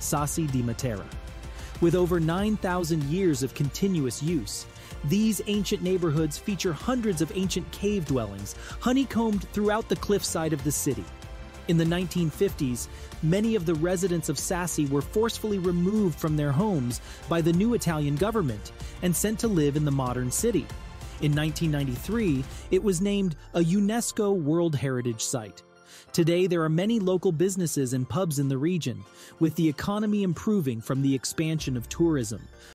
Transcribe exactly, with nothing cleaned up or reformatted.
Sassi di Matera. With over nine thousand years of continuous use, these ancient neighborhoods feature hundreds of ancient cave dwellings, honeycombed throughout the cliffside of the city. In the nineteen fifties, many of the residents of Sassi were forcefully removed from their homes by the new Italian government and sent to live in the modern city. In nineteen ninety-three, it was named a UNESCO World Heritage Site. Today, there are many local businesses and pubs in the region, with the economy improving from the expansion of tourism.